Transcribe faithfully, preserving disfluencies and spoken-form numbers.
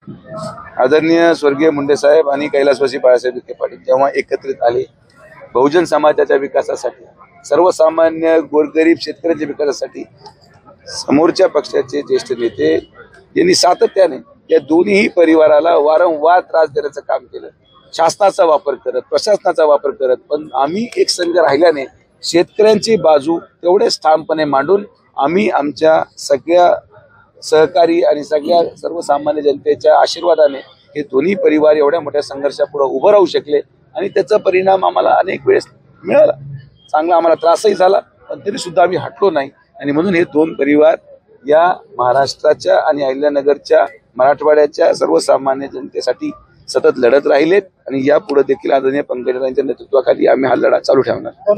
आदरणीय स्वर्गीय मुंडे साहेब आणि कैलासवासी बाळासाहेब विखे पाटील जेव्हा एकत्रित आले बहुजन समाजाच्या विकासासाठी, सर्वसामान्य गोरगरीब शेतकऱ्यांच्या विकासासाठी, समोरच्या पक्षाचे ज्येष्ठ नेते यांनी सातत्याने या दोन्ही परिवाराला वारंवार त्रास देण्याचं काम केलं, शासनाचा वापर करत, प्रशासनाचा वापर करत, पण आम्ही एक संघ राहिल्याने शेतकऱ्यांची बाजू तेवढे ठामपणे मांडून आम्ही आमच्या सगळ्या सहकारी आणि सगळ्या सर्वसामान्य जनतेच्या आशीर्वादाने हे दोन्ही परिवार एवढ्या मोठ्या संघर्षापुढे उभं राहू शकले आणि त्याचा परिणाम आम्हाला अनेक वेळेस मिळाला. चांगला आम्हाला त्रासही झाला, पण तरी सुद्धा आम्ही हटलो नाही आणि म्हणून हे दोन परिवार या महाराष्ट्राच्या आणि अहिल्यानगरच्या मराठवाड्याच्या सर्वसामान्य जनतेसाठी सतत लढत राहिलेत आणि यापुढे देखील आदरणीय पंकजाताईंच्या नेतृत्वाखाली आम्ही हा लढा चालू ठेवणार.